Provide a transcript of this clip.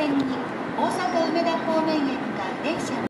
線に大阪梅田方面へ向かう電車